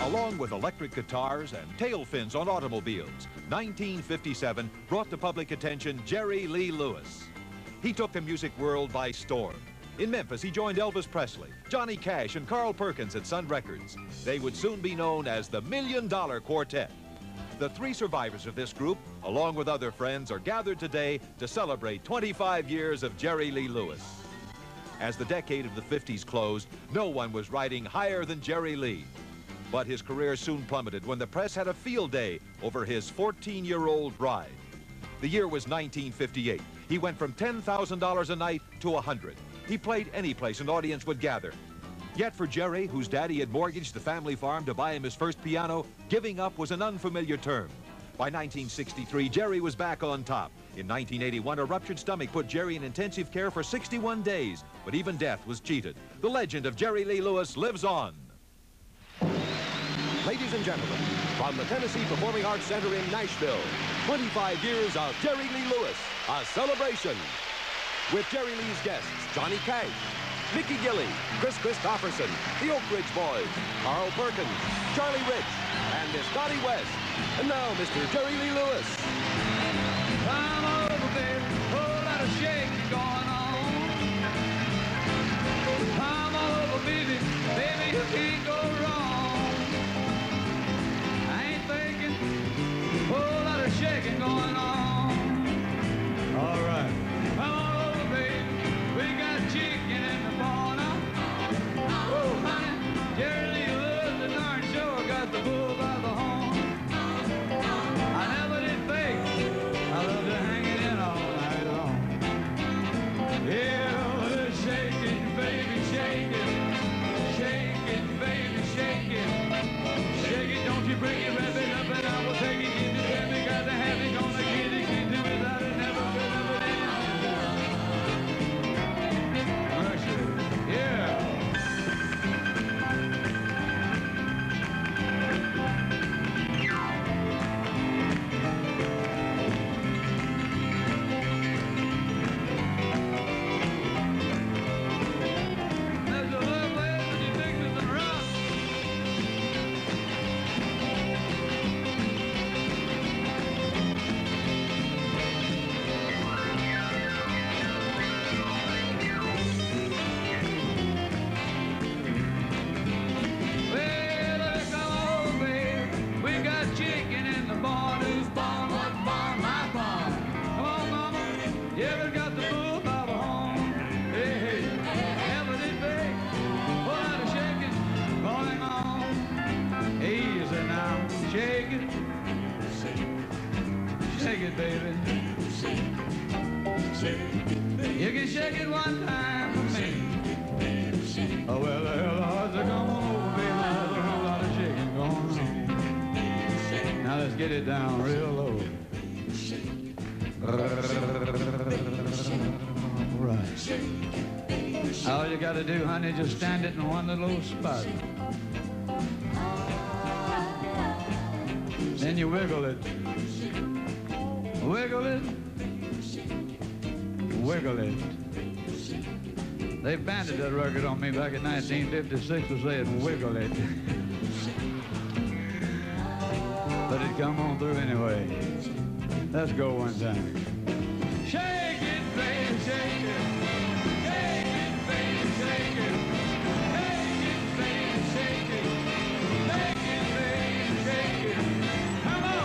along with electric guitars and tail fins on automobiles, 1957 brought to public attention Jerry Lee Lewis. He took the music world by storm. In Memphis, he joined Elvis Presley, Johnny Cash, and Carl Perkins at Sun Records. They would soon be known as the $1 Million Quartet. The three survivors of this group, along with other friends, are gathered today to celebrate 25 years of Jerry Lee Lewis. As the decade of the 50s closed, no one was riding higher than Jerry Lee. But his career soon plummeted when the press had a field day over his 14-year-old bride. The year was 1958. He went from $10,000 a night to $100,000. He played any place an audience would gather. Yet for Jerry, whose daddy had mortgaged the family farm to buy him his first piano, giving up was an unfamiliar term. By 1963, Jerry was back on top. In 1981, a ruptured stomach put Jerry in intensive care for 61 days, but even death was cheated. The legend of Jerry Lee Lewis lives on. Ladies and gentlemen, from the Tennessee Performing Arts Center in Nashville, 25 years of Jerry Lee Lewis, a celebration. With Jerry Lee's guests, Johnny Cash, Mickey Gilley, Chris Christopherson, the Oak Ridge Boys, Carl Perkins, Charlie Rich, and Miss Dottie West. And now, Mr. Jerry Lee Lewis. Come over, baby, whole lot of shaking going on. Come over, baby, baby, you can't go wrong. I ain't thinking, whole lot of shaking going on. All right. Come on over, baby, we got chicken in the corner. Oh, honey, Jerry Lee Lewis, the darn sure got the bull by the horn. I never did think I love to hang it in all night long. Yeah, well, it's shaking, baby, shake it. Shake it, baby, shake it. Shake it, don't you bring it, wrap it up, and I will take it. Give it, let me, got to have it, gonna get it. Can't do without it, never could, never did. Yeah. There's a little place that you think is a rock. Well, come on, baby, we got chicken in the barn. Whose barn? What barn? My barn. Come on, mama, you ever got the bull by the horn? Hey, hey, ever did big? What lot of shaking going on? Easy now, shake it. Shake it, baby. You can shake it one time for me. Oh, well, the hell odds are come on over, baby. There's a whole lot of shaking going on. Now let's get it down real low. Right. All you got to do, honey, just stand it in one little spot. Then you wiggle it. Wiggle it. Wiggle it. They banded that record on me back in 1956 for saying wiggle it. But it come on through anyway. Let's go one time. Shake it, baby, shake it. Shake it, baby, shake it. Shake it, baby, shake it. Shake it, baby, shake it. Come on.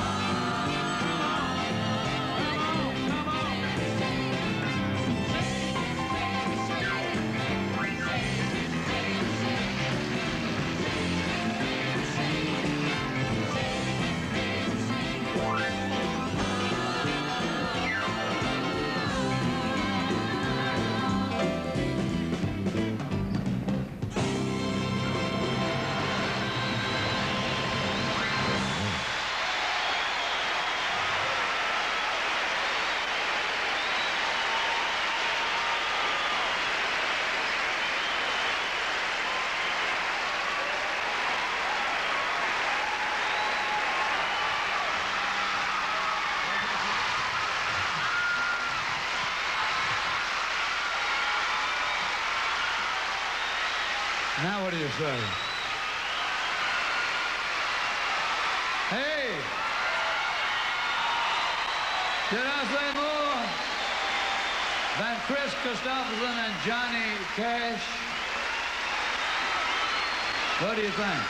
Come on, come on. Now what do you say? Hey! Did I say more than Chris Christopherson and Johnny Cash? What do you think?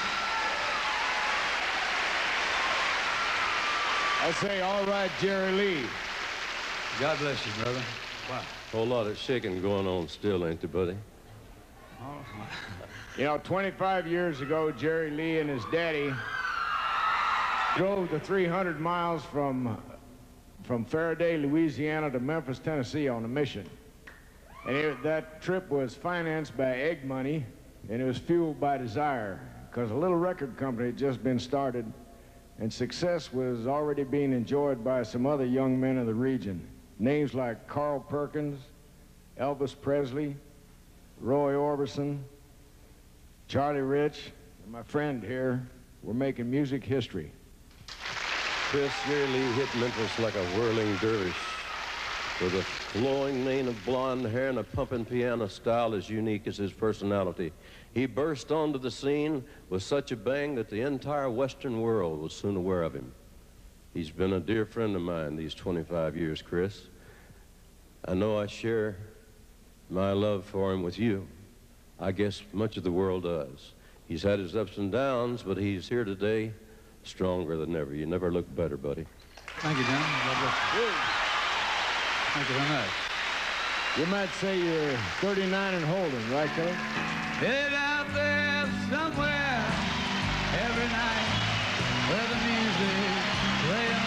I say, all right, Jerry Lee. God bless you, brother. Wow. Whole lot of shaking going on still, ain't there, buddy? Oh, You know, 25 years ago, Jerry Lee and his daddy drove the 300 miles from Faraday, Louisiana to Memphis, Tennessee on a mission. And that trip was financed by egg money, and it was fueled by desire, because a little record company had just been started, and success was already being enjoyed by some other young men of the region. Names like Carl Perkins, Elvis Presley, Roy Orbison, Charlie Rich, and my friend here were making music history. Chris really hit Memphis like a whirling dervish, with a flowing mane of blonde hair and a pumping piano style as unique as his personality. He burst onto the scene with such a bang that the entire Western world was soon aware of him. He's been a dear friend of mine these 25 years, Chris. I know I share my love for him with you. I guess much of the world does. He's had his ups and downs, but he's here today stronger than ever. You never look better, buddy. thank you, John. God bless you. Thank you very much. You might say you're 39 and holding, right, Kelly? Headed out there somewhere every night where the music playing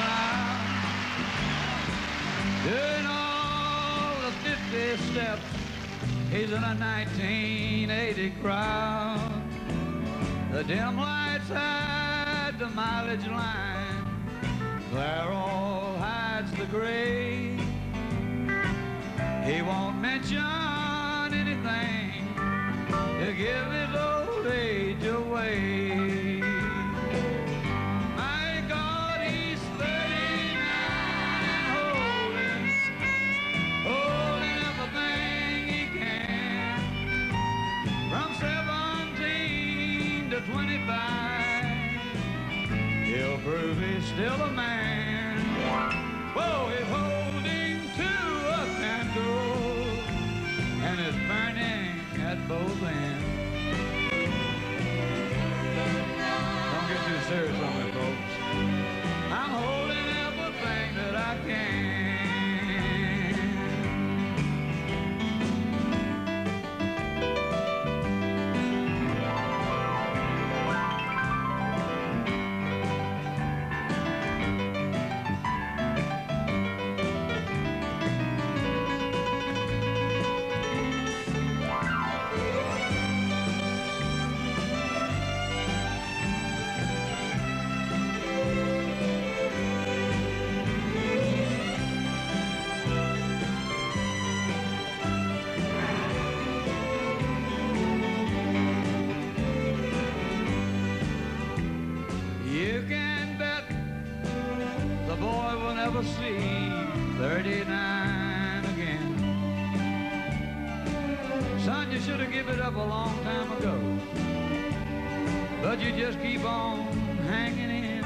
loud. Doing all the 50 steps, he's in a 1980 crowd. The dim lights hide the mileage line, Clairol hides the gray. He won't mention anything to give his old age away. My God, he's 39 and holding everything he can. From 17 to 25, he'll prove he's still a man. Whoa, he's holding to a candle, and it's burning at both ends. Don't get too serious on me, folks. I'm holding everything that I can. You can bet the boy will never see 39 again. Son, you should have given it up a long time ago, but you just keep on hanging in.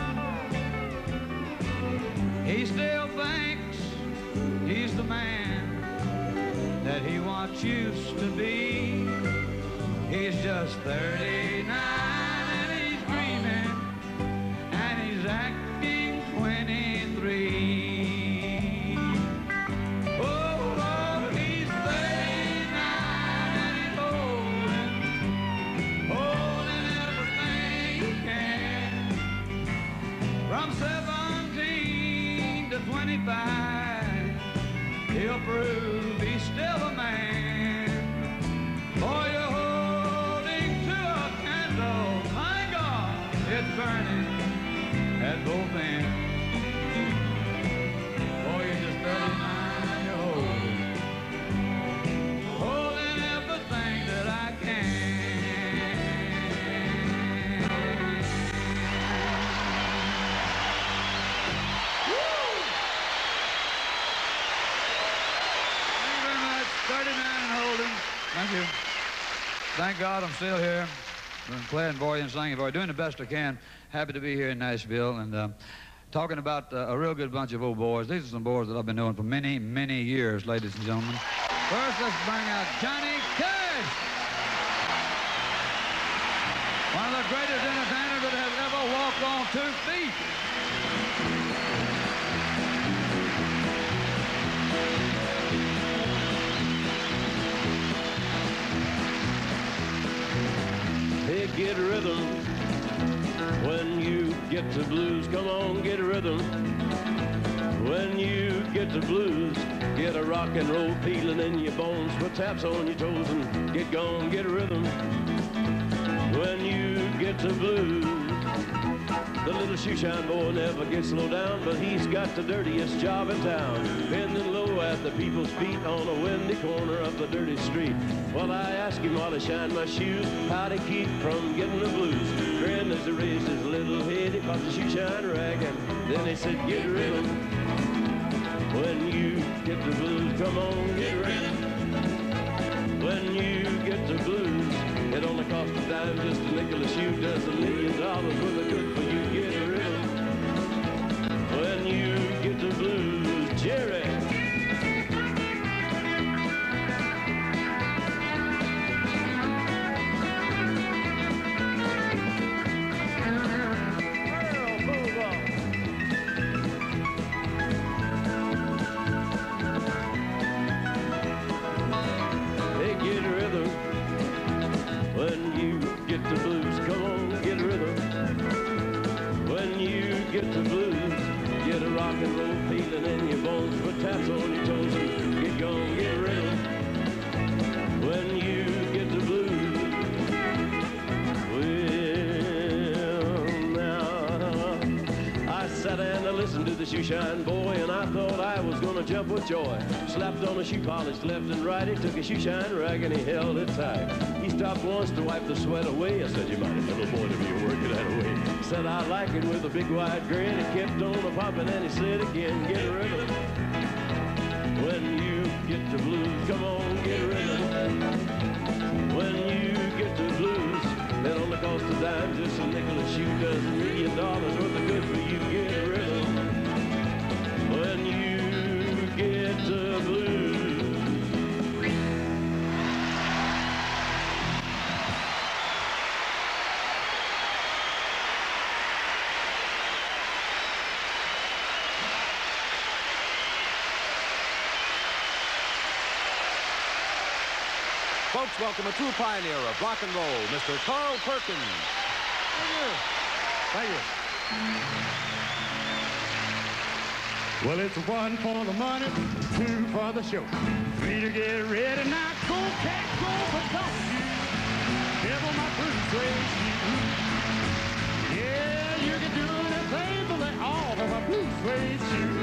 He still thinks he's the man that he once used to be. He's just 39 and he's dreaming, and he's acting 23. Oh, Lord, he's 39 and he's holding everything he can. From 17 to 25, he'll prove he's still a man. Boy, you're holding to a candle, my God, it's burning at both ends. Boy, you're just 39 and you're holding everything that I can. Woo! Thank you very much. 39 and holding. Thank you. Thank God I'm still here. clairvoyant, singing voice, doing the best I can. Happy to be here in Nashville and talking about a real good bunch of old boys. These are some boys that I've been knowing for many, many years, ladies and gentlemen. First, let's bring out Johnny Cash. One of the greatest entertainers that has ever walked on 2 feet. Hey, get rhythm when you get the blues. Come on, get rhythm when you get the blues. Get a rock and roll feeling in your bones. Put taps on your toes and get gone, get rhythm when you get the blues. The little shoeshine boy never gets low down, but he's got the dirtiest job in town, bending low at the people's feet on a windy corner of the dirty street. Well, I asked him while I shined my shoes how to keep from getting the blues. Grinned as he raised his little head, he popped the shoeshine rag, and then he said, get rhythm when you get the blues. Come on, get rhythm when you get the blues. It only costs a dime, just a nickel a shoe, does $1 million with a good for you. Get a rhythm when you get the blues. Jerry. Hey, get a rhythm when you get the blues. Come on, get rhythm when you get the blues. Get a rock and roll feeling in your bones. Put taps on your toes and get gone, get rhythm when you get the blues. Well, now I sat and I listened to the shoeshine boy, and I thought I was gonna jump with joy. Slapped on a shoe polish left and right. He took a shoeshine rag and he held it tight. He stopped once to wipe the sweat away. I said, you might have been a little boy to be working that away. Said, I like it with a big wide grin. He kept on a popping and he said again, get a rhythm when you get the blues. Come on, get a rhythm when you get the blues. It only costs a dime, just a nickel a shoe, does $1 million worth of good for you. Get a rhythm when you get the blues. Folks, welcome a true pioneer of rock and roll, Mr. Carl Perkins. Thank you. Well, it's 1 for the money, 2 for the show, 3 to get ready. Now go, cat, go, but don't you devil my blue suede shoe. Yeah, you can do anything but let all of my blue suede shoe.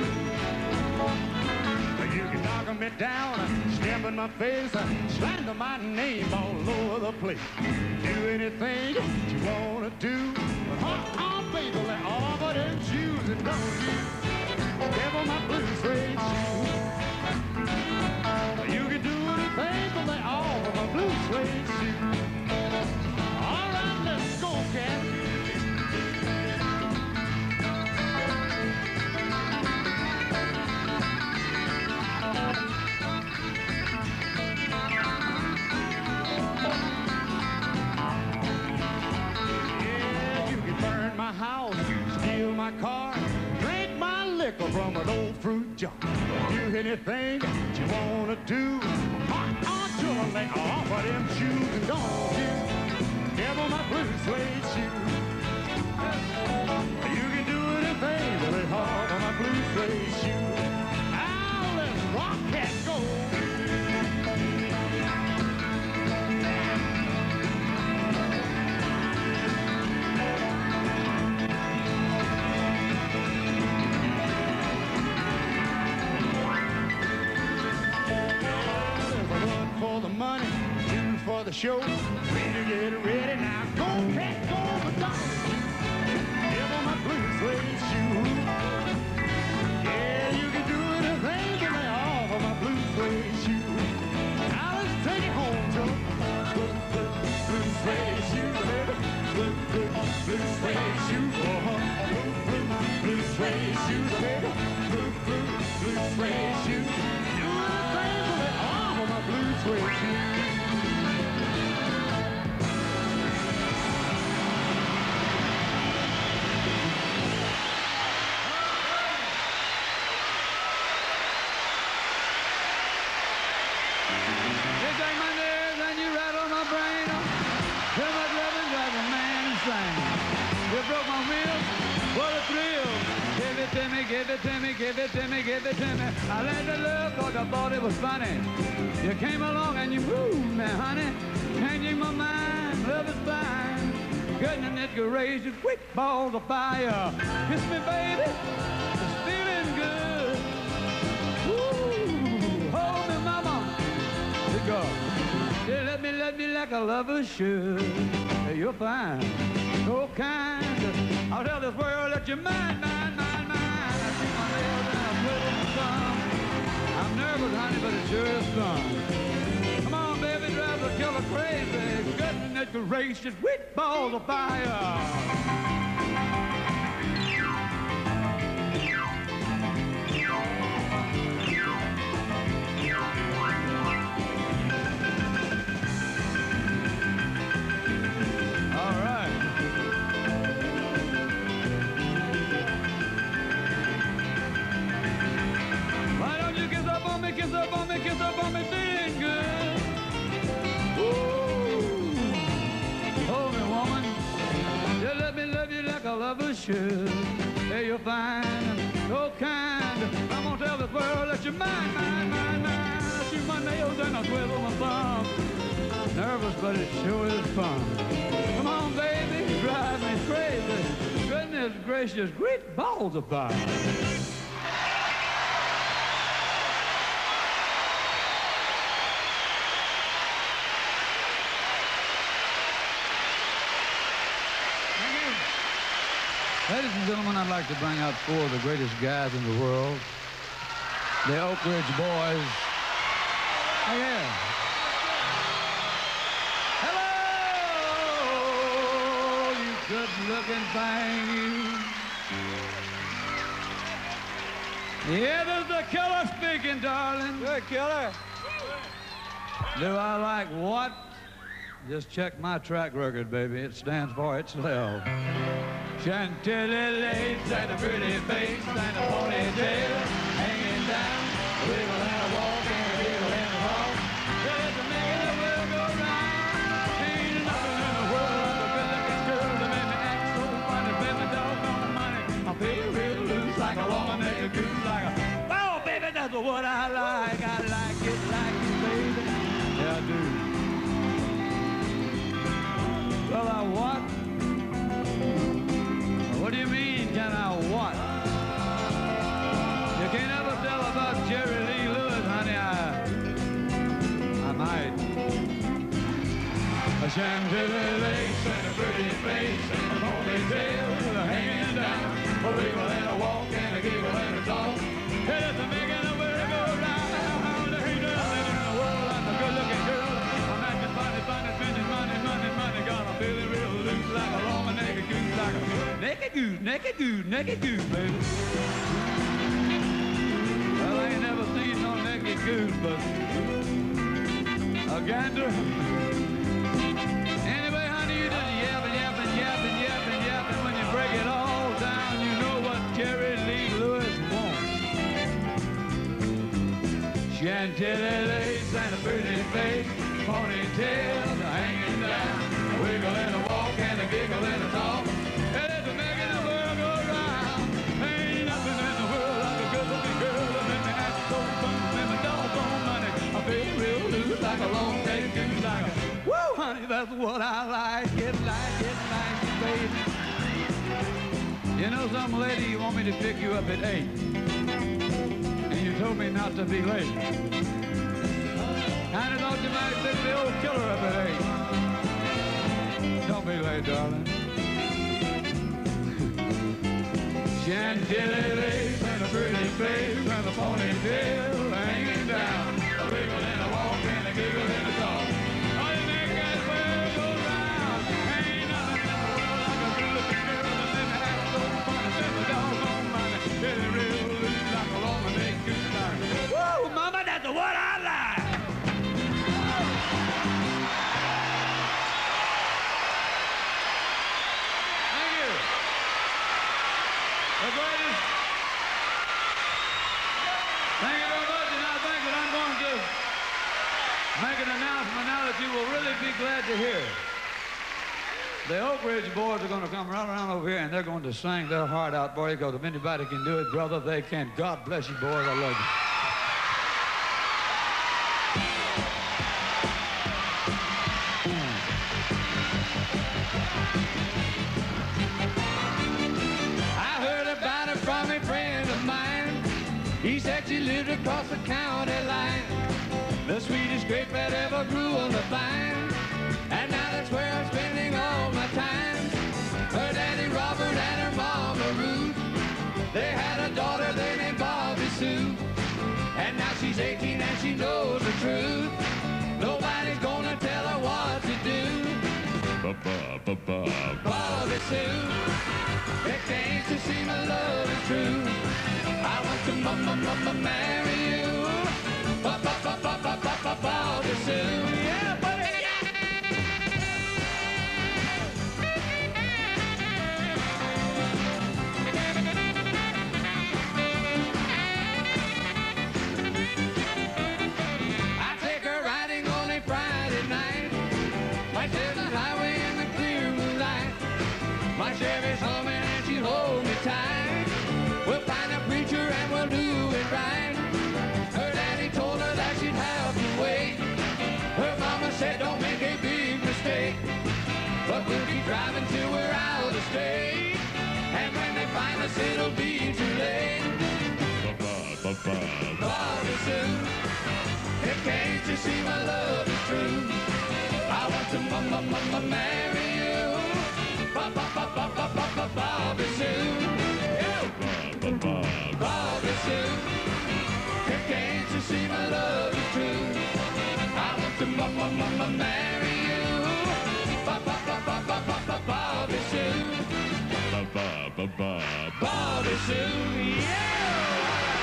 You can knock me down, stamp in my face, slander my name all over the place. Do anything that you wanna do, but baby, let all of them shoes and don't you devil my blue suede shoe. You can do anything but let all of my blue suede shoe. All right, let's go, cat. My house, steal my car, drink my liquor from an old fruit jar. Do anything that you wanna do. Aren't you gonna let off of them shoes and don't you devil my blue suede shoe. You can do anything but let off of my blue suede shoe. Now let's rock that go. Money, 2 for the show, 3 to get ready. Now go, cat, go, but don't give on my blue suede shoe. Yeah, you can do anything but lay off of my blue suede shoe. Now let's take it home, Joe. Blue suede shoe, baby. shoes, baby. Blue suede shoes. Do anything for the arm of my blue suede shoes. You take my nerves and you rattle my brain. Too much loving drives a man insane. You broke my wheel, what a thrill. Give it to me, give it to me, give it to me, give it to me. I let it look cause I thought it was funny. You came along and you moved me, honey. Changing my mind, love is fine. Goodness gracious, quick balls of fire. Kiss me, baby, it's feeling good. Ooh, hold me, mama. Go. Yeah, let me like a lover should. Hey, you're fine, so kind. I'll tell this world that you're mine, mine, mine, mine. I see my nails and I twiddle my thumb. I'm nervous, honey, but it sure is fun. Come on, baby, drive the killer crazy. Goodness gracious, with balls of fire. Kiss up on me, feeling good. Ooh, hold me, woman. Just let me love you like a lover should. Hey, you're fine and so kind. I'm gonna tell this world that you're mine, mine, mine, mine. I shoot my nails and I twiddle my thumb. Nervous, but it sure is fun. Come on, baby, you drive me crazy. Goodness gracious, great balls of fire. Ladies and gentlemen, I'd like to bring out four of the greatest guys in the world. The Oak Ridge Boys. Oh, yeah. Hello, you good-looking thing, you. Yeah, this is the killer speaking, darling. Good, killer. Do I like what? Just check my track record, baby. It stands for itself. Chantilly lace and a pretty face and a ponytail hanging down. A wiggle and a walk and a giggle and a talk. There's a making the world go round. Ain't nothing in the world like a good-looking girl that made me act so funny. Pay my doggone money. I feel real loose like a long-necked goose, like a... Oh, baby, that's what I like. I like it, baby. Yeah, I do. Well, I what? What do you mean, can I what? You can't ever tell about Jerry Lee Lewis, honey. I might. A chantilly lace and a pretty face and a ponytail hanging down. A wiggle and a walk and a giggle and a talk. It is the making the world go round. There ain't nothing in the world like a good-looking girl. I'm acting funny, spending money, money, money. Got a feeling real loose like a long-necked goose, like a naked goose, baby. Well, I ain't never seen no naked goose, but a gander. Anyway, honey, you just yapping. When you break it all down, you know what Jerry Lee Lewis wants. Chantilly lace and a pretty face, ponytail hanging down, a wiggle and a walk and a giggle and a talk. Like a long neck goose, like a woo, honey, that's what I like it, baby. You know, some lady, you want me to pick you up at 8, and you told me not to be late. Kinda thought you might pick the old killer up at 8. Don't be late, darling. Chantilly lace and a pretty face and a ponytail hanging down, a wiggle and a walk and a giggle and a talk. Oh, you make that world go round. Ain't nothing in the world like a good-looking girl that made me act so funny. Spend the doggone money. make an announcement now that you will really be glad to hear. The Oak Ridge boys are going to come right around over here, and they're going to sing their heart out for you, because if anybody can do it, brother, they can. God bless you, boys. I love you. I heard about it from a friend of mine. He said she lived across the county line, the sweetest grape that ever grew on the vine. And now that's where I'm spending all my time. Her daddy Robert and her mama Ruth, they had a daughter they named Bobby Sue. And now she's 18 and she knows the truth. Nobody's gonna tell her what to do. Bobby Sue, it came to see my love is true. I want to marry you. Bobby Sue, yeah, buddy. I take her riding on a Friday night. My Chevy highway in the clear moonlight. My Chevy's humming and she hold me tight. We'll find a preacher and we'll do it right. Her daddy told her that she'd have to wait. Her mama said don't make a big mistake, but we'll be driving till we're out of state. And when they find us it'll be too late. Bobby Sue, it came to see my love is true. I want to marry you. Bobby Sue, Bobby Sue, it came to see my love is true. I want to marry you. Bobby Sue, Bobby Sue, yeah.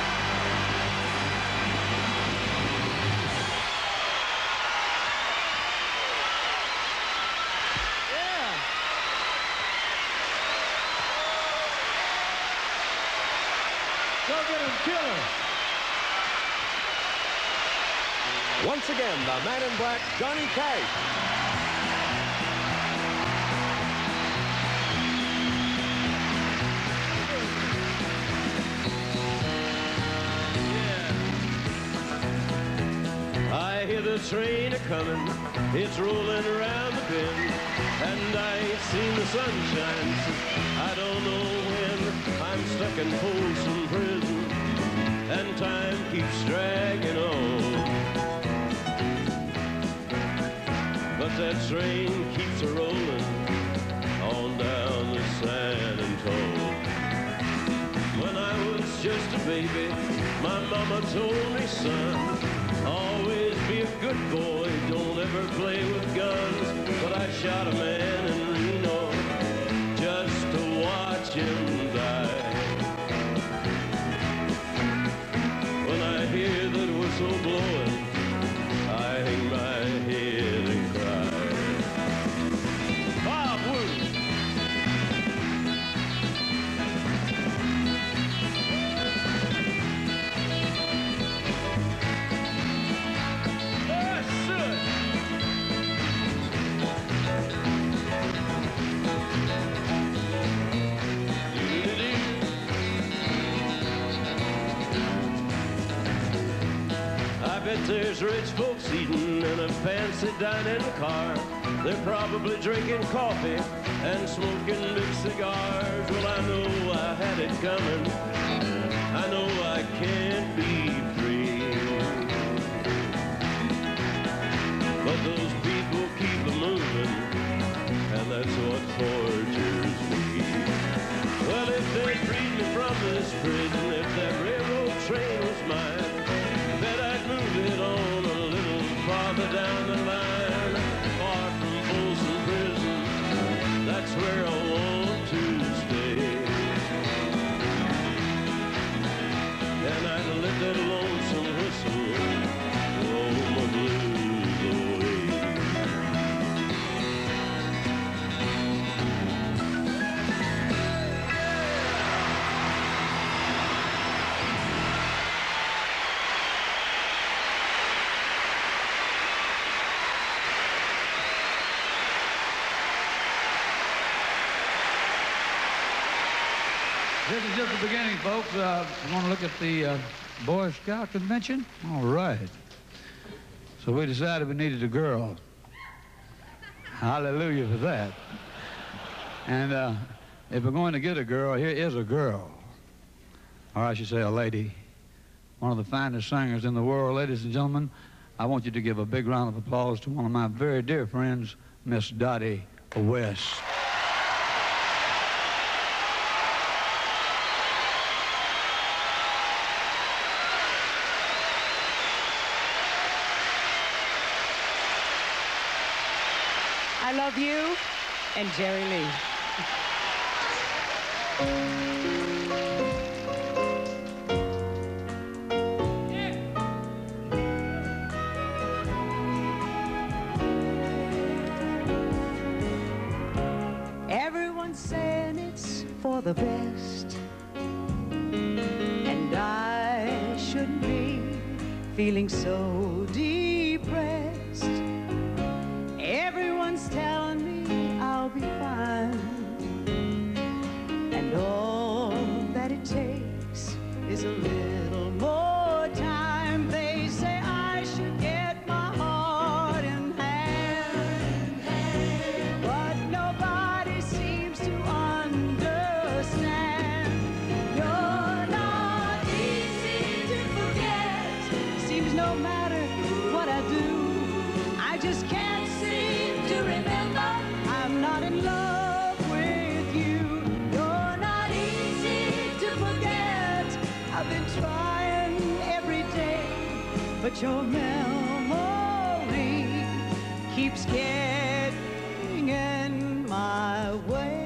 Go get him, killer. Once again, the man in black, Johnny Cash. I hear the train a-comin', it's rolling around the bend, and I ain't seen the sunshine since I don't know when. I'm stuck in Folsom Prison, and time keeps dragging on. But that train keeps a-rolling on down the San Antonio. When I was just a baby, my mama told me, son, always be a good boy, don't ever play with guns. But I shot a man in Reno just to watch him die. When I hear that whistle blowing, I hang my head and cry. Bob Wood. There's rich folks eating in a fancy dining car. They're probably drinking coffee and smoking big cigars. Well, I know I had it coming. I know I can't be free. But those people keep moving, and that's what tortures me. Well, if they freed me from this prison, if that railroad train was mine, bet I'd move it on a little farther down the line, far from Folsom Prison. That's where I want to stay. And I'd let that alone This is just the beginning, folks. We want to look at the Boy Scout convention. All right. So we decided we needed a girl. Hallelujah for that. And if we're going to get a girl, here is a girl. Or I should say a lady. One of the finest singers in the world. Ladies and gentlemen, I want you to give a big round of applause to one of my very dear friends, Miss Dottie West. I love you and Jerry Lee. Everyone's saying it's for the best, and I shouldn't be feeling so depressed. Everyone's telling me I'll be fine, and all that it takes is a little more time. They say I should get my heart in hand, but nobody seems to understand. You're not easy to forget. Seems no matter what I do, I just can't seem to remember I'm not in love with you. You're not easy to forget. I've been trying every day, but your memory keeps getting in my way.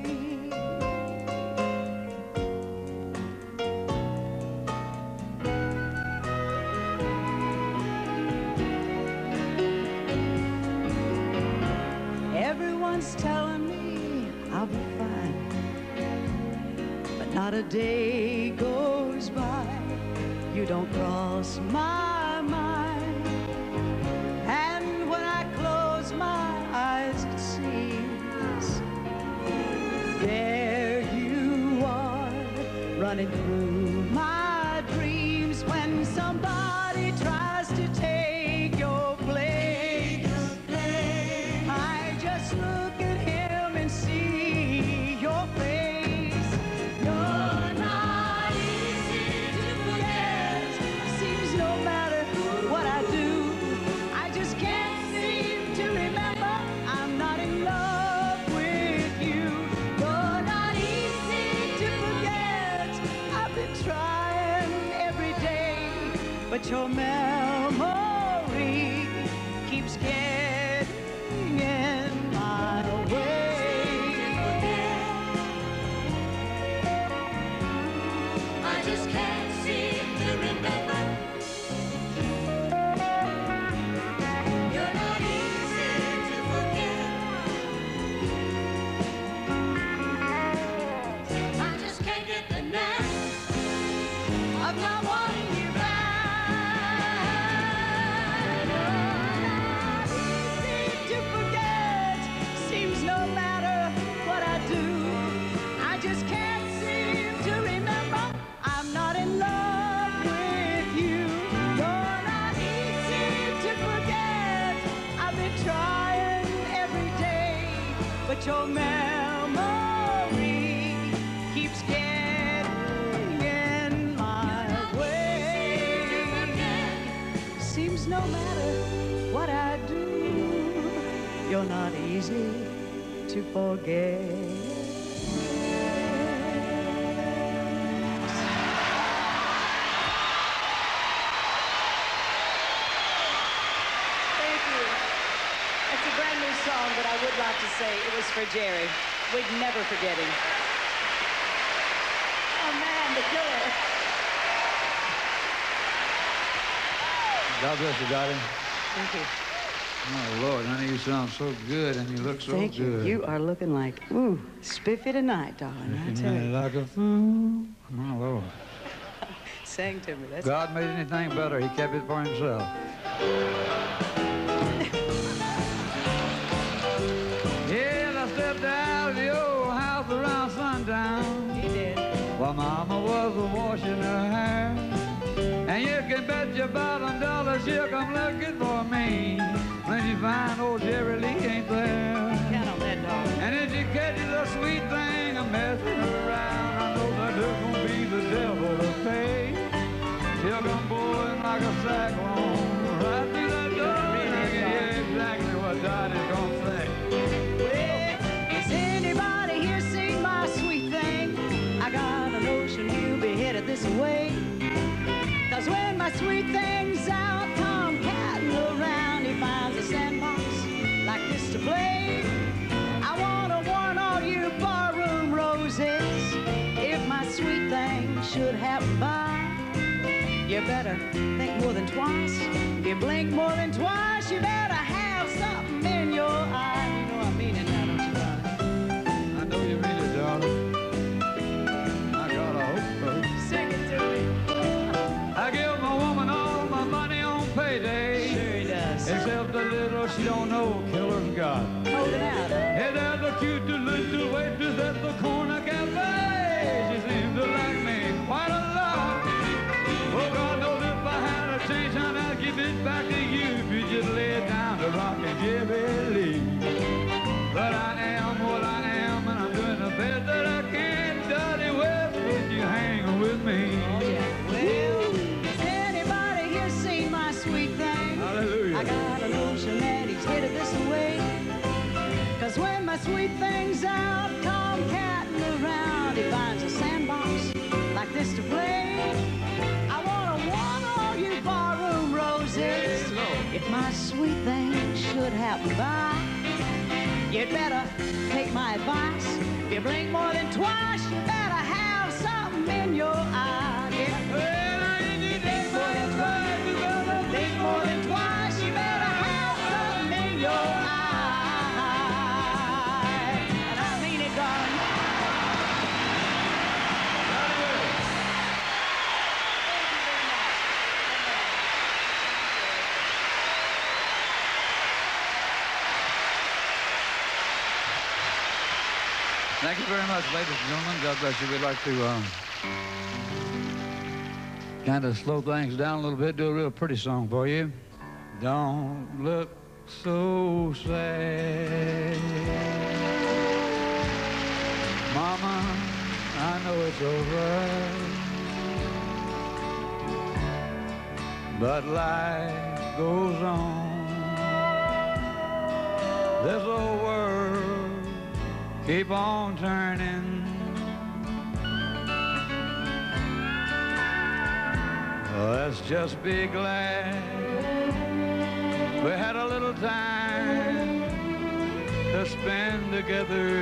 Everyone's telling me I'll be fine, but not a day goes by you don't cross my mind. And when I close my eyes, it seems there you are, running through my dreams. When somebody tries to take your place, I just look at him and see your face. You're not easy to forget. Seems no matter what I do, I just can't seem to remember I'm not in love with you. You're not easy to forget. I've been trying every day, but your memory keeps getting in my way. I just can't seem to remember. You're not easy to forget. I just can't get the knack of not wanting you back. You're not easy to forget. Seems no matter what I do, I just can't seem to remember I'm not in love with you. You're not easy to forget. I've been trying every day, but your memory keeps getting in my way. Seems no matter what I do, you're not easy to forget. Thank you. It's a brand new song, but I would like to say it was for Jerry. We'd never forget him. Oh man, the killer. God bless you, Dottie. Thank you. Oh, Lord, honey, you sound so good and you look so Thank you. good. You are looking like, ooh, spiffy tonight, darling. I tell you. Like a fool. My Lord. Sing to me. That's God made anything better. He kept it for himself. Yeah, I stepped out of the old house around sundown. He did. Her mama was washing her hair. And you can bet your bottom dollar she'll come looking for me when she find old Jerry Lee ain't there. Count on that, dog. And if she catches a sweet thing a messing around, I know that there's gonna be the devil to pay. She'll come blowing like a cyclone right through that door, and I can hear exactly what Donnie's gonna say. Well, has anybody here seen my sweet thing? I got a notion you'll be headed this way. 'Cause when my sweet thing's out, tom-catting around, he finds a sandbox like this to play. I wanna warn all you barroom roses, if my sweet thing should happen by, you better think more than twice. If you blink more than twice, you better have something in your eye. You know I mean it now, don't you, darling? I know you mean it, darling. I gotta hope so. Sing it to me. I give my woman all my money on payday. Sure he does. Except the little she don't know killer's got. Hold it out, huh? Hey, there's a cute little waitress at the corner cafe. She seems to like me quite a lot. Oh, God knows if I had a change, honey, I'd give it back to you if you just lay it down to rockin' Jerry Lee. But I am what I am, and I'm doing the best that I can. Daddy West, would you hang with me? Oh, yeah. Well, has anybody here seen my sweet thing? Hallelujah. I got a notion that he's headed this way. 'Cause when my sweet thing's out, tom-catting around, he finds a sandbox like this to play. I wanna warn all you barroom roses, if my sweet thing should happen by, you'd better take my advice. If you blink more than twice, you better have something in your eye. Yeah. Blink more than twice, you better blink more than twice, you better have something in your eye. And I mean it, darling. Thank you very much, ladies and gentlemen. God bless you. We'd like to kind of slow things down a little bit, do a real pretty song for you. Don't look so sad, Mama, I know it's over, but life goes on. This old world keep on turning. Let's just be glad we had a little time to spend together.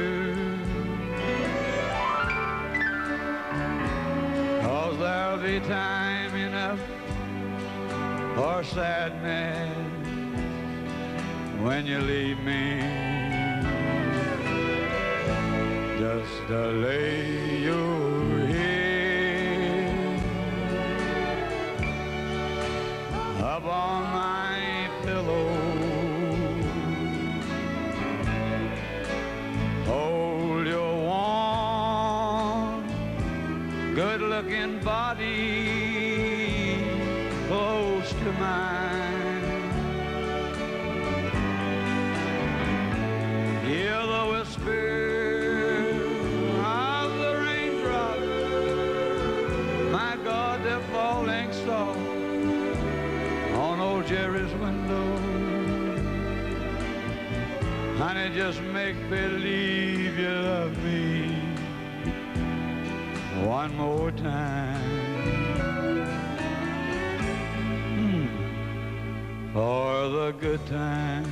'Cause there'll be time enough for sadness when you leave me. Just lay your head up on my pillow, hold your warm, good-looking body close to mine. Hear the whisper of the raindrops, my God, they're falling soft on old Jerry's window. Honey, just make believe you love me one more time. For the good time.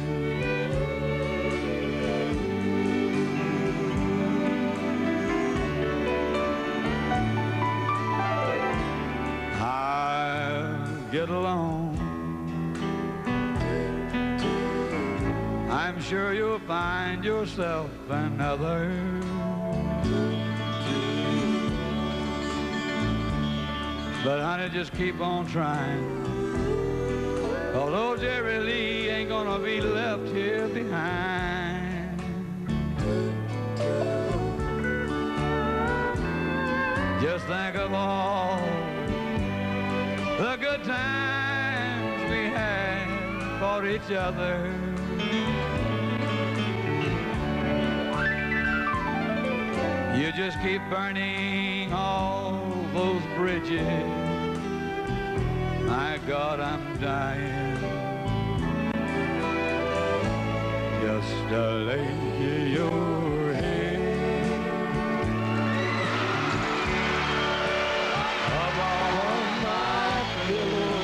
Get along. I'm sure you'll find yourself another. But honey, just keep on trying. 'Cause old Jerry Lee ain't gonna be left here behind. Just think of all the good times we had for each other. You just keep burning all those bridges. My God, I'm dying. Just lay your head upon my pillow.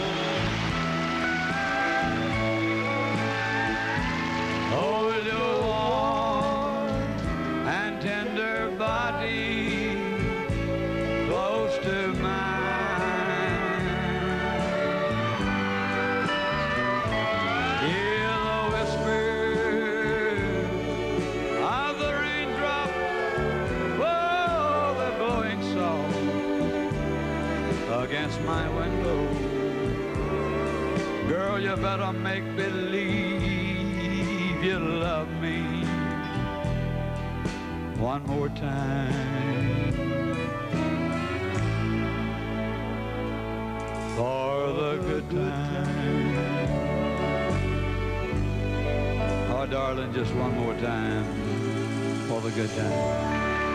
Hold your warm and tender body close to mine. Hear the whisper of the raindrop. Oh, they're blowing soft against my window. Girl, you better make believe you love me one more time. For the good time. Oh, darling, just one more time. For the good time.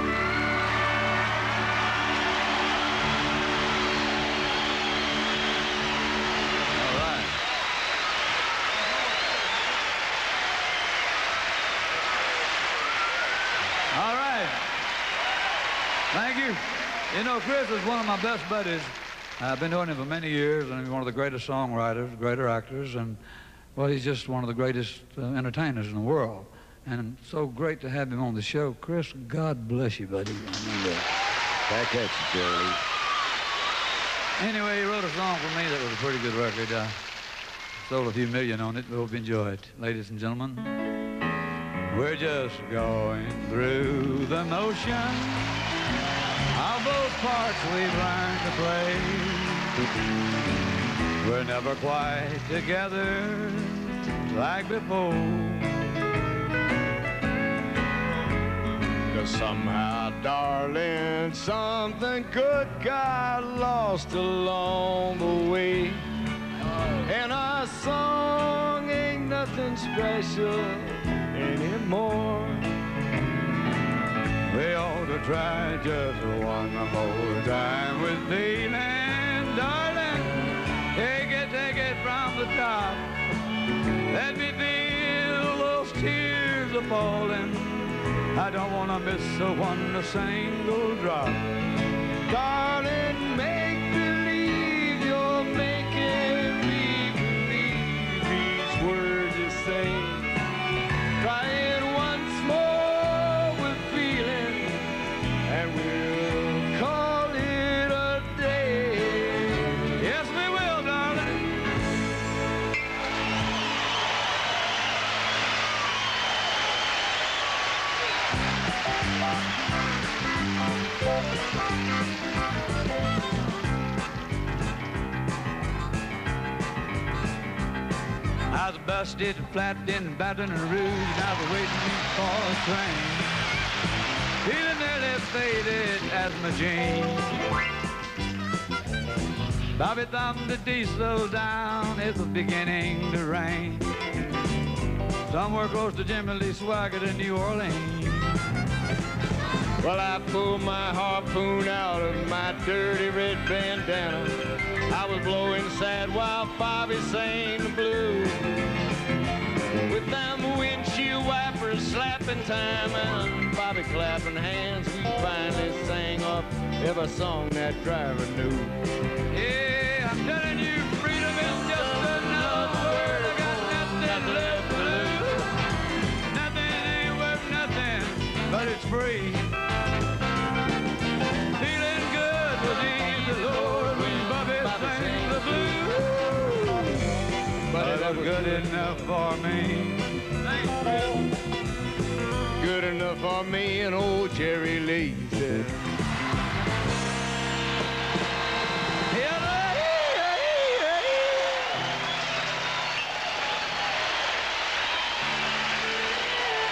All right. Thank you. You know, Chris is one of my best buddies. I've been knowing him for many years, and he's one of the greatest songwriters, greater actors, and, well, he's just one of the greatest entertainers in the world. And it's so great to have him on the show. Chris, God bless you, buddy. Back at you, Jerry. Anyway, he wrote a song for me that was a pretty good record. Sold a few million on it. We hope you enjoy it. Ladies and gentlemen, we're just going through the motion of both parts we've learned to play. We're never quite together like before. 'Cause somehow, darling, something good got lost along the way. And our song ain't nothing special anymore. We ought to try just one more time with feeling, darling. Take it from the top. Let me feel those tears a falling. I don't want to miss a single drop. Darling, make believe you're making me believe these words you say. Try it once more with feeling, and we'll call it a day. Yes, we will, darling. I was busted flat in Baton Rouge. I was waiting for a train, feeling nearly faded as my jeans. Bobby thumbed the diesel down. It was beginning to rain. Somewhere close to Jimmy Lee Swaggart in New Orleans. Well, I pulled my harpoon out of my dirty red bandana. I was blowing sad while Bobby sang the blues. With them windshield wipers slapping time and Bobby clapping hands, we finally sang up every song that driver knew. Yeah, I'm telling you, freedom is just another word. I got nothing left to lose. Nothing ain't worth nothing, but it's free. Feeling good was easy, Lord, when Bobby sang the blues. But it was good enough for me. Good enough for me and old Jerry Lee said.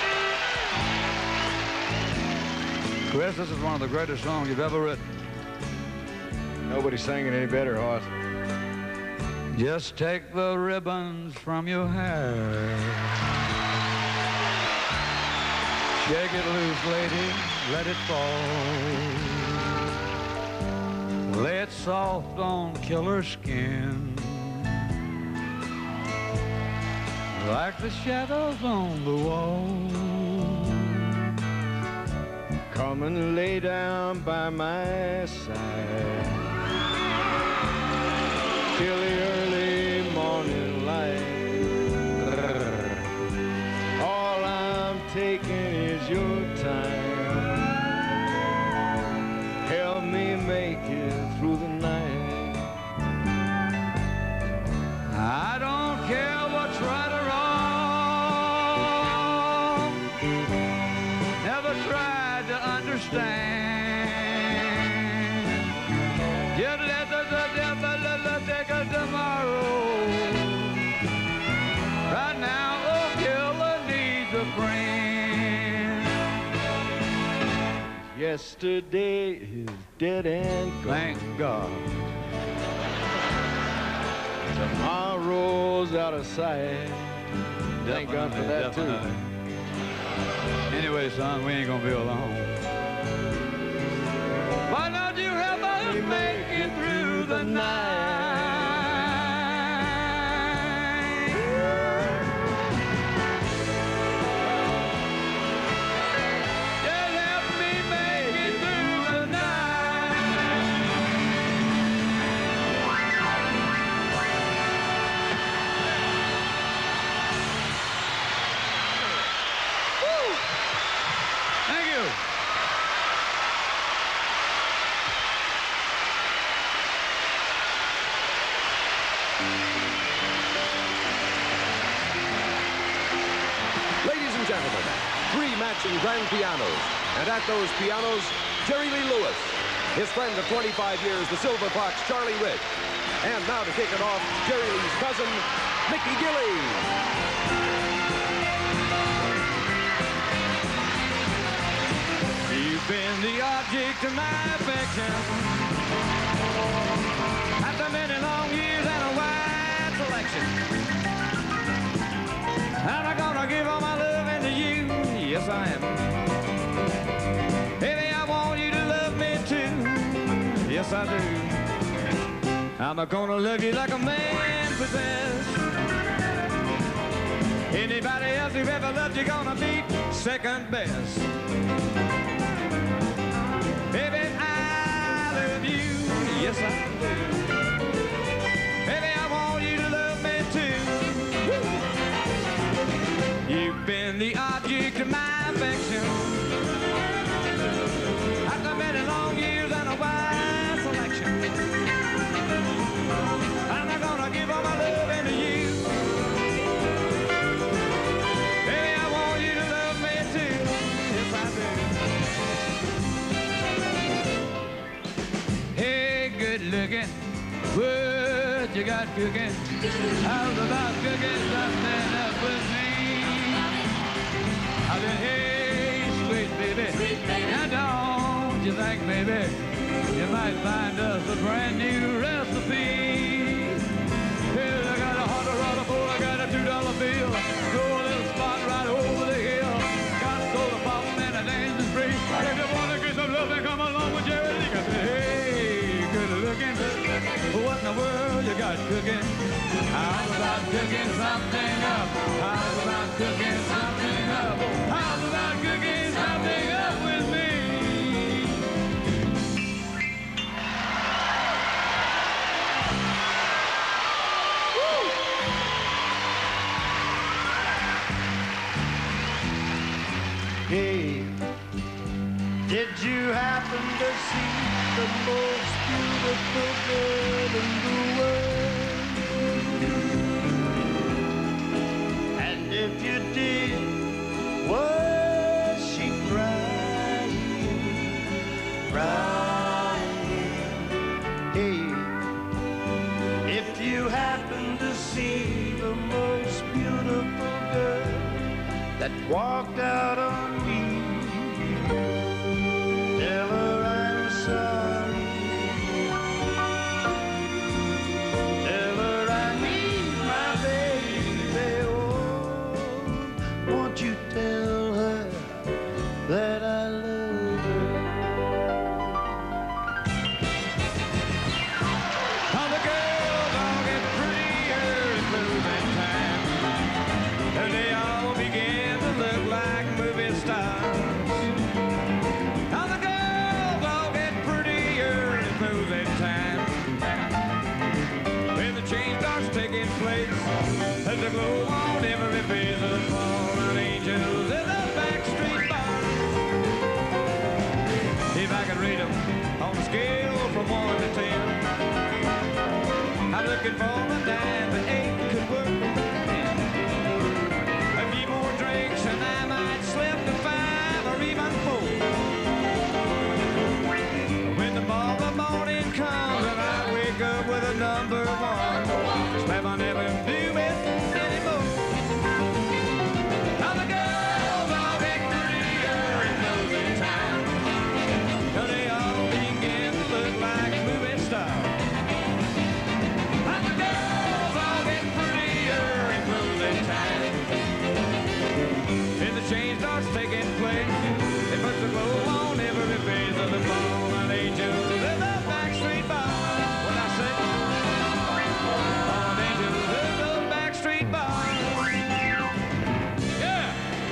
Chris, this is one of the greatest songs you've ever written. Nobody sang it any better, Hoss. Just take the ribbons from your hair. Shake it loose, lady, let it fall. Lay it soft on killer skin, like the shadows on the wall. Come and lay down by my side till the early morning light. All I'm taking is your time. Help me make it through the night. I don't care what's right or wrong. Never tried to understand. Just let the devil take us tomorrow. Right now, a killer needs a friend. Yesterday is dead and gone. Thank God. Tomorrow's out of sight. Thank God for that, Definitely. Anyway, son, we ain't gonna be alone. Why don't you help us make it through the night? Just help me make it through the Thank you. Ladies and gentlemen, 3 matching grand pianos. And at those pianos, Jerry Lee Lewis, his friend of 25 years, the Silver Fox, Charlie Rich. And now to kick it off, Jerry Lee's cousin, Mickey Gilley. You've been the object of my affection after many long years and a wide selection. And I'm gonna give all my loving to you, yes I am. Baby, I want you to love me too, yes I do. I'm gonna love you like a man possessed. Anybody else who ever loved you gonna be second best. Baby, I love you, yes I do. Baby, I want you to love me too. You've been the object of my affection after many long years and a wide selection. And I'm gonna give all my loving to you. Baby, I want you to love me too, yes I do. Hey, good looking, what you got cooking? How's about cooking something up with me? I said, hey, sweet baby, now don't you think maybe you might find us a brand new recipe? Well, I got a $100 full, I got a $2 bill, go a little spot right over the hill. Got soda pop and a dancing free. If you want to get some love, then come along with Jerry Lee. I said, hey, good looking, what in the world you got cooking? How's about cooking something up? How's about cooking something up? How's about cooking something up with me? Hey, did you happen to see the most beautiful girl in the world? And if you did, was she crying? Crying? Hey, if you happen to see the most beautiful girl that walked out on me, tell her I'm sorry. on a scale from 1 to 10. I'm looking for a 9, but 8 could work. A few more drinks and I might slip to 5 or even 4. When the morning comes and I wake up with a number 1, slap I never do it anymore. Now the girls all get prettier in closing time. Now they all begin to look like movie stars. Now the girls all get prettier in closing time. And the change starts taking place. They put the glow on every face of the fallen angels in the backstreet bar. What I say? Fallen angels in the backstreet bar. Yeah.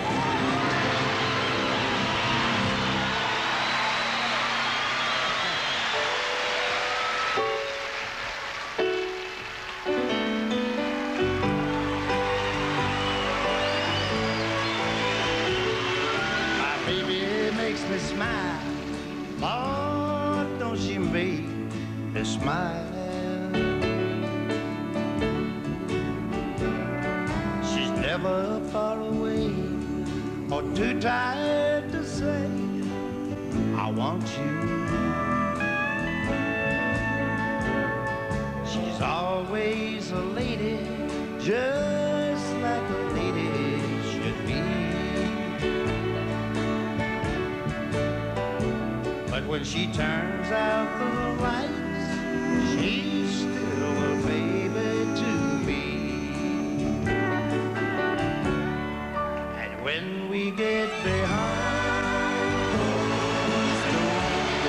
My baby makes me smile. Lord, don't she make me smile? She's never far away or too tired to say, I want you. She's always a lady, just like a lady should be. But when she turns out the lights, she's still a baby to me. And when we get behind closed doors,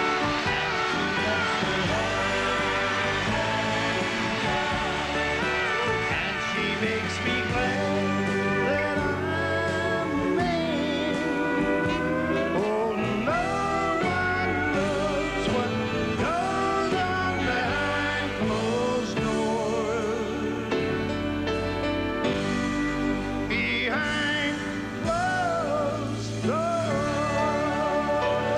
and she makes me glad that I'm the man. Oh, no one knows what goes on behind closed doors. Behind closed doors.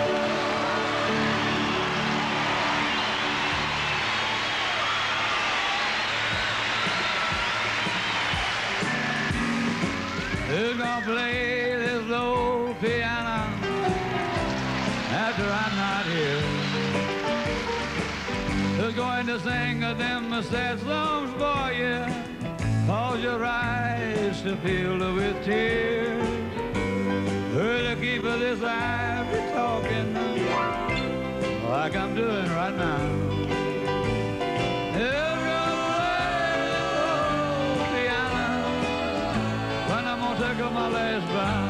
Who's gonna play this low piano after I'm not here? Who's going to sing them sad songs for you? Cause your eyes to filled with tears. Who's to keep this ivory talking like I'm doing right now? Who's gonna play this old piano when I'm gonna take up my last bow?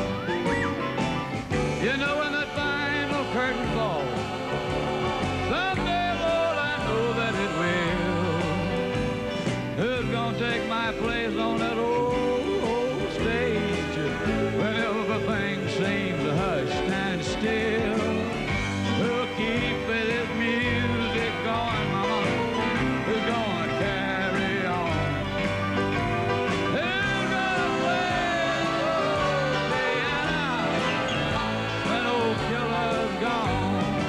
You know when that final curtain falls, someday, Lord, I know that it will. Who's gonna take my place on that old stage when everything seems to hush and still? Who'll keep this music going, mama? Who's gonna carry on? Who's gonna play the old piano when old killer's gone?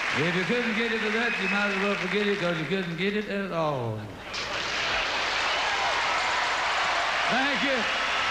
If you couldn't get it to that, you might as well forget it because you couldn't get it at all. Thank you.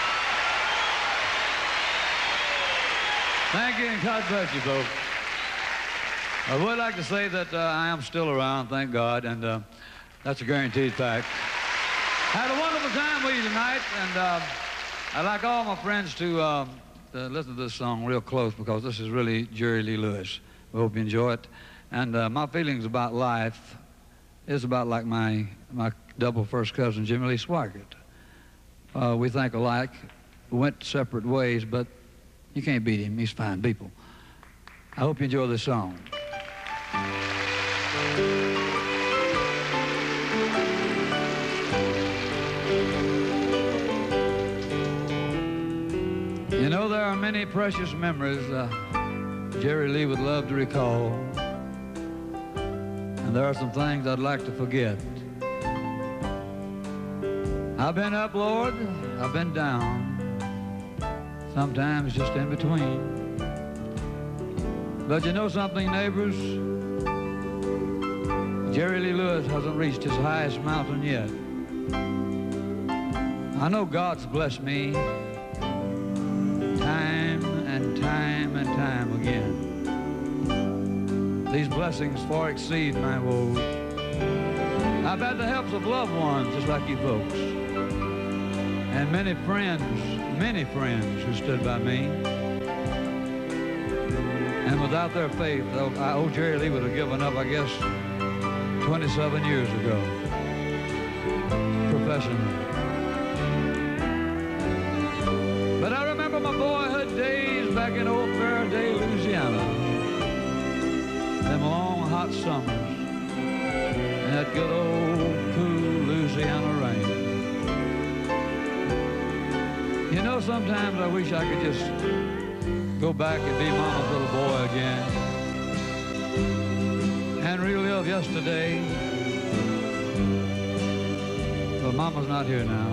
Thank you, and God bless you, folks. I would like to say that I am still around, thank God, and that's a guaranteed fact. Had a wonderful time with you tonight, and I'd like all my friends to listen to this song real close because this is really Jerry Lee Lewis. We hope you enjoy it. And my feelings about life is about like my double first cousin, Jimmy Lee Swaggart. We think alike, we went separate ways, but you can't beat him. He's fine people. I hope you enjoy this song. You know, there are many precious memories Jerry Lee would love to recall. And there are some things I'd like to forget. I've been up, Lord, I've been down, sometimes just in between. But you know something, neighbors? Jerry Lee Lewis hasn't reached his highest mountain yet. I know God's blessed me time and time and time again. These blessings far exceed my woes. I've had the helps of loved ones just like you folks, and many friends who stood by me. And without their faith, old Jerry Lee would have given up, I guess, 27 years ago, professionally. But I remember my boyhood days back in old Faraday, Louisiana. Them long, hot summers, and that good old, cool Louisiana rain. You know, sometimes I wish I could just go back and be Mama's little boy again and relive yesterday. But Mama's not here now.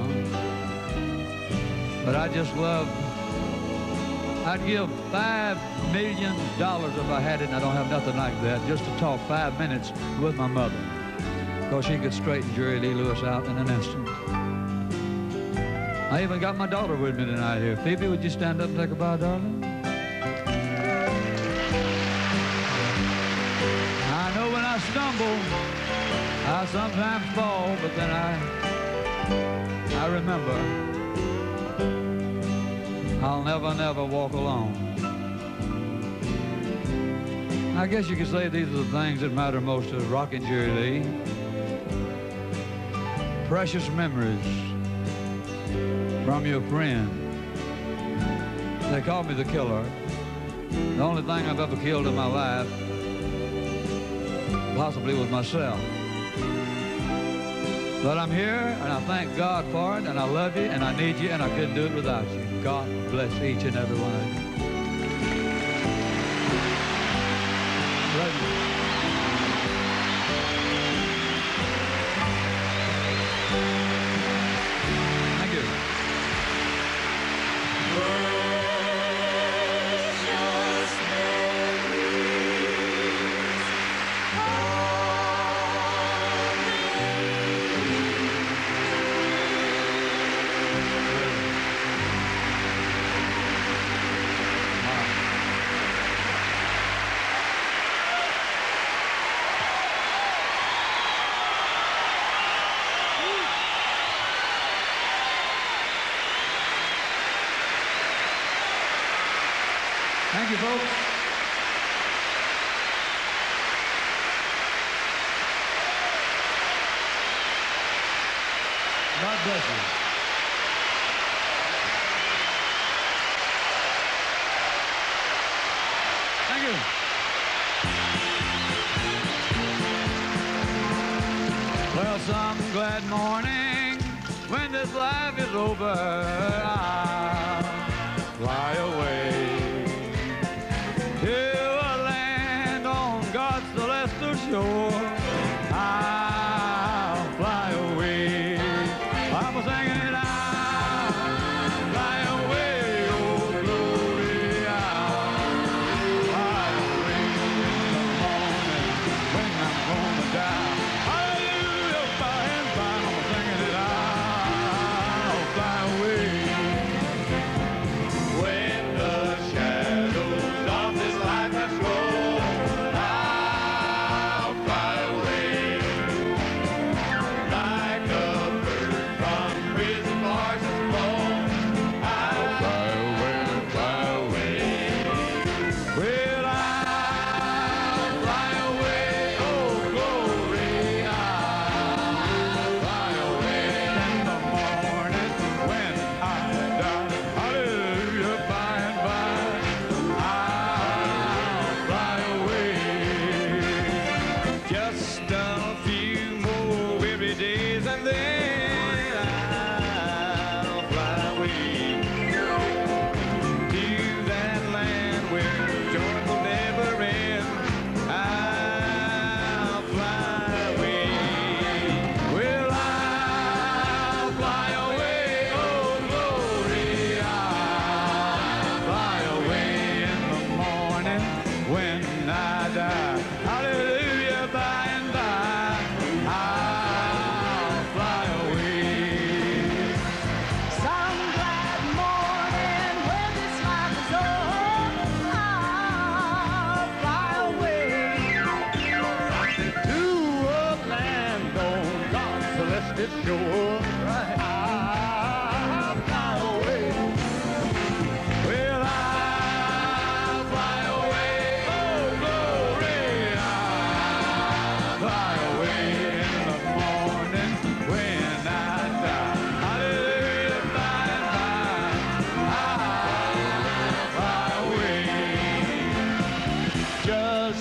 But I just love, I'd give $5 million if I had it, and I don't have nothing like that, just to talk 5 minutes with my mother, because she could straighten Jerry Lee Lewis out in an instant. I even got my daughter with me tonight here. Phoebe, would you stand up and take a bow, darling? I know when I stumble, I sometimes fall, but then I remember I'll never, never walk alone. I guess you could say these are the things that matter most to rockin' Jerry Lee. Precious memories from your friend. They call me the killer. The only thing I've ever killed in my life possibly was myself. But I'm here, and I thank God for it, and I love you, and I need you, and I couldn't do it without you. God bless each and every one of you. Love you. Thank you. Thank you, folks. God bless you. Thank you. Well, some glad morning when this life is over, I'll fly away to a land on God's celestial shore. I'll fly away. I'm singing it out. Fly away, oh glory. I'll fly away in the morning.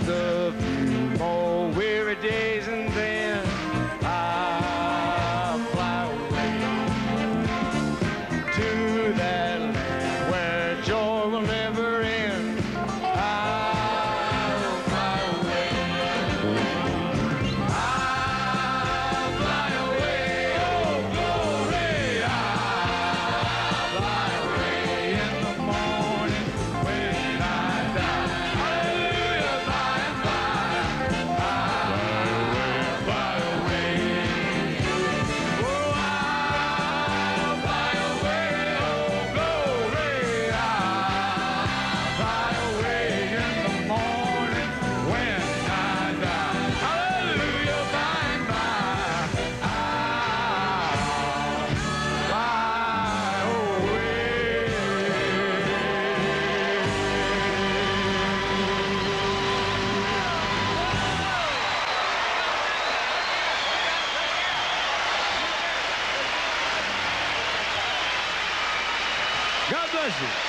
a few more weary days and then I'll fly away to that land where joy will never end. I'll fly away. I'll fly away, oh glory. I'll fly away in the morning when I die. Hallelujah, by and by. I'll fly away. Oh, I'll fly away, oh glory. I'll fly away in the morning when I die. Hallelujah, by and by. I'll fly away. God bless you.